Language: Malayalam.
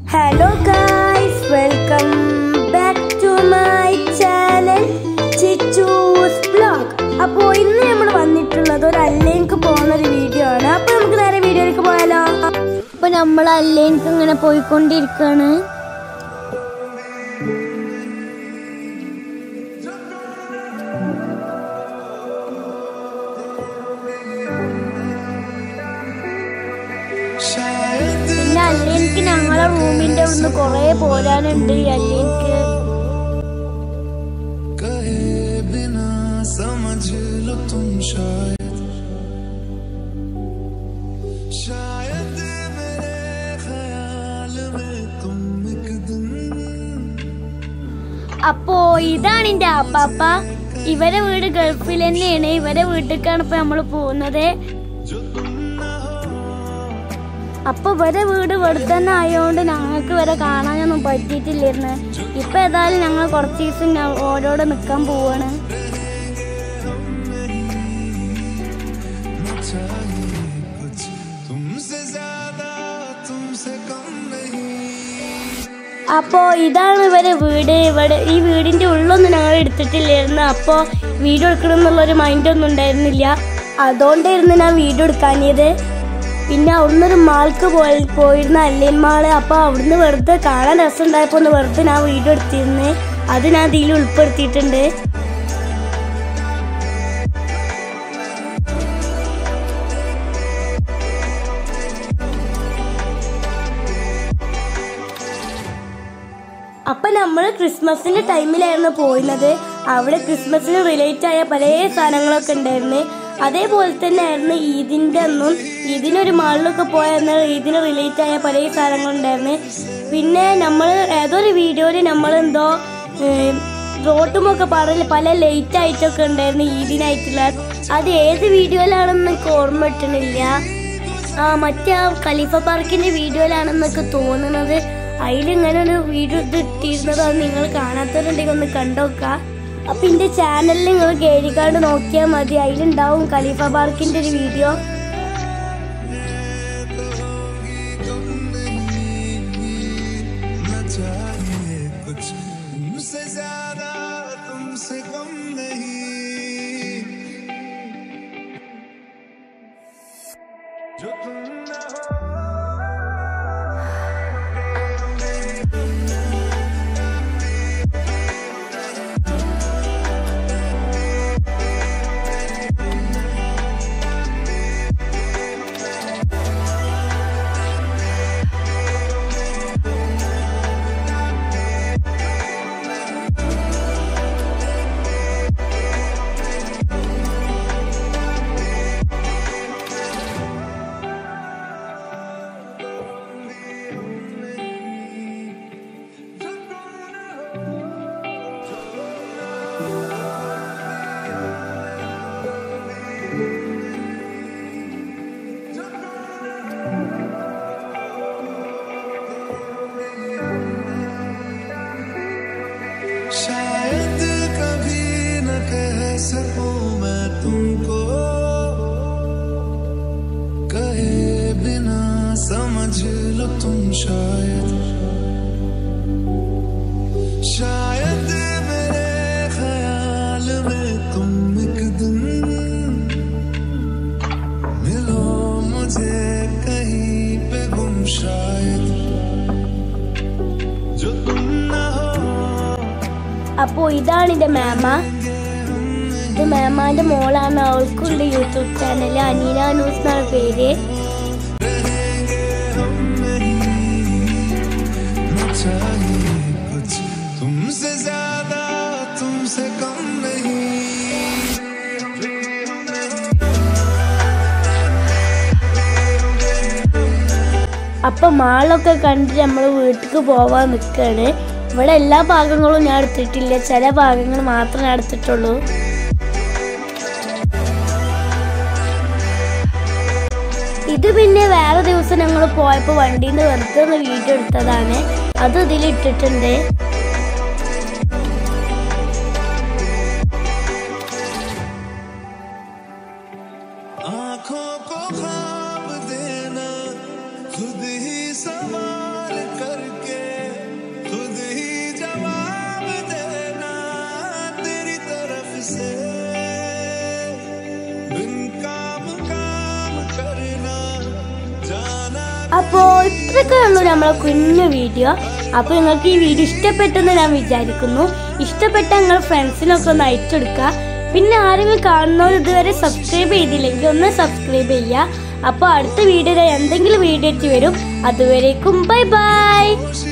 Hello guys, welcome back to my channel Chichus vlog. അപ്പോൾ ഇന്ന് നമ്മൾ വന്നിട്ടുള്ളത് ഒരു അല്ലേൻക്ക് പോകുന്ന ഒരു വീഡിയോ ആണ്. അപ്പോൾ നമുക്ക് നേരെ വീഡിയോയിലേക്ക് പോയാലോ. അപ്പോൾ നമ്മൾ അല്ലേൻക്ക് ഇങ്ങനെ പോയിക്കൊണ്ടിരിക്കുകയാണ്. പിന്നെ അല്ലേൻക്ക് ഞങ്ങളെ റൂമിന്റെ അവിടുന്ന് കുറേ പോരാനുണ്ട്. ഈ അല്ലേൻക്ക് അപ്പോ ഇതാണ് എന്റെ അപ്പാപ്പ. ഇവരെ വീട് ഗൾഫിൽ തന്നെയാണ്. ഇവരെ വീട്ടിലേക്കാണ് ഇപ്പൊ നമ്മള് പോകുന്നത്. അപ്പൊ ഇവരെ വീട് ഇവിടെ തന്നെ ആയതുകൊണ്ട് ഞങ്ങൾക്ക് ഇവരെ കാണാനൊന്നും പറ്റിയിട്ടില്ലായിരുന്നു. ഇപ്പൊ ഏതായാലും ഞങ്ങൾ കുറച്ച് ദിവസം ഓരോടെ നിക്കാൻ പോവാണ്. അപ്പോ ഇതാണ് ഇവരെ വീട്. ഈ വീടിന്റെ ഉള്ളൊന്നും ഞങ്ങൾ എടുത്തിട്ടില്ലായിരുന്നു. അപ്പോ വീഡിയോ എടുക്കണം എന്നുള്ളൊരു മൈൻഡൊന്നും ഉണ്ടായിരുന്നില്ല. അതുകൊണ്ടായിരുന്നു ഞാൻ വീഡിയോ എടുക്കാഞ്ഞത്. പിന്നെ അവിടുന്ന് ഒരു മാൾക്ക് പോയിരുന്ന അല്ലേൻ മാള്. അപ്പൊ അവിടുന്ന് വെറുതെ കാണാൻ രസം ഉണ്ടായപ്പോ ഒന്ന് വെറുതെ ഞാൻ വീഡിയോ എടുത്തിരുന്നേ. അത് ഞാൻ ഇതിൽ ഉൾപ്പെടുത്തിയിട്ടുണ്ട്. അപ്പൊ നമ്മള് ക്രിസ്മസിന്റെ ടൈമിലായിരുന്നു പോയിരുന്നത്. അവിടെ ക്രിസ്മസിന് റിലേറ്റ് ആയ പല സാധനങ്ങളൊക്കെ ഉണ്ടായിരുന്നു. അതേപോലെ തന്നെ ആയിരുന്നു ഈദിന്റെ അന്നും. ഈദിനൊരു മാളിലൊക്കെ പോയെന്ന് ഈദിന് റിലേറ്റ് ആയ പല സാധനങ്ങളുണ്ടായിരുന്നു. പിന്നെ നമ്മൾ ഏതൊരു വീഡിയോയില് നമ്മളെന്തോ റോട്ടുമൊക്കെ പറഞ്ഞ് പല ലേറ്റ് ആയിട്ടൊക്കെ ഉണ്ടായിരുന്നു ഈദിനായിട്ടുള്ള. അത് ഏത് വീഡിയോയിലാണെന്ന് എനിക്ക് ഓർമ്മ കിട്ടണില്ല. മറ്റേ ആ ഖലീഫ പാർക്കിന്റെ വീഡിയോയിലാണെന്നൊക്കെ തോന്നുന്നത്. അതിലിങ്ങനെ ഒരു വീഡിയോ ഇട്ടിരുന്നത്. അത് നിങ്ങൾ കാണാത്തവരുണ്ടെങ്കിൽ ഒന്ന് കണ്ടോക്കാം. അപ്പൊ എന്റെ ചാനലിൽ നിങ്ങൾ കേറിക്കാണ്ട് നോക്കിയാൽ മതി. അതിലുണ്ടാവും ഖലീഫ പാർക്കിന്റെ ഒരു വീഡിയോ. शायद कभी न कह सकूं मैं तुमको, कहे बिना समझ लो तुम शायद मेरे ख्याल में तुम एक दिन मिलो मुझे कहीं पे गुम शायद जो तुम ना हो. അപ്പോ ഇതാണ് എന്റെ മാമ. ഇത് മാമാന്റെ മോളാണ്. അവൾക്കുണ്ട് യൂട്യൂബ് ചാനല്. അനീന ന്യൂസ് എന്നാണ് പേര്. അപ്പൊ മാളൊക്കെ കണ്ട് നമ്മള് വീട്ടിക്ക് പോവാൻ നിക്കാണ്. ഇവിടെ എല്ലാ ഭാഗങ്ങളും ഞാൻ എടുത്തിട്ടില്ല. ചില ഭാഗങ്ങൾ മാത്രമേ ഞാൻ എടുത്തിട്ടുള്ളൂ. ഇത് പിന്നെ വേറെ ദിവസം ഞങ്ങൾ പോയപ്പോ വണ്ടിയിൽ നിന്ന് വെറുതെ ഒന്ന് വീഡിയോ എടുത്തതാണ്. അത് ഇതിലിട്ടിട്ടുണ്ട്. आँखों को ख्वाब देना खुद ही सवाल करके बिन काम काम करना जाना അപ്പോൾ ഇത്രയൊക്കെ ഉള്ളൂ നമ്മളെ കുഞ്ഞു വീഡിയോ. അപ്പോൾ നിങ്ങൾക്ക് ഈ വീഡിയോ ഇഷ്ടപ്പെട്ടെന്ന് ഞാൻ വിചാരിക്കുന്നു. ഇഷ്ടപ്പെട്ട നിങ്ങൾ ഫ്രണ്ട്സിനൊക്കെ ഒന്ന് അയച്ചു കൊടുക്കുക. പിന്നെ ആരെങ്കിലും കാണുന്നവർ ഇതുവരെ സബ്സ്ക്രൈബ് ചെയ്തില്ലെങ്കിൽ ഒന്ന് സബ്സ്ക്രൈബ് ചെയ്യുക. അപ്പോൾ അടുത്ത വീഡിയോ എന്തെങ്കിലും വീഡിയോ ആയിട്ട് വരും. അതുവരേക്കും ബൈ ബൈ.